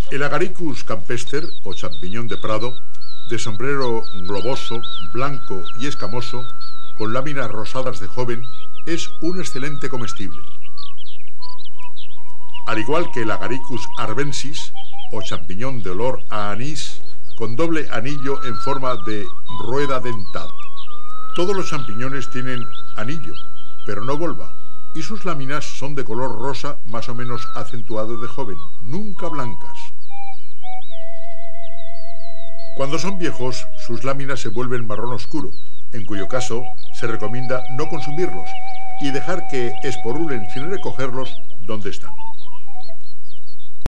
El Agaricus campester, o champiñón de prado, de sombrero globoso, blanco y escamoso, con láminas rosadas de joven, es un excelente comestible. Al igual que el Agaricus arvensis, o champiñón de olor a anís, con doble anillo en forma de rueda dentada. Todos los champiñones tienen anillo, pero no volva, y sus láminas son de color rosa más o menos acentuado de joven, nunca blancas. Cuando son viejos, sus láminas se vuelven marrón oscuro, en cuyo caso se recomienda no consumirlos y dejar que esporulen sin recogerlos donde están.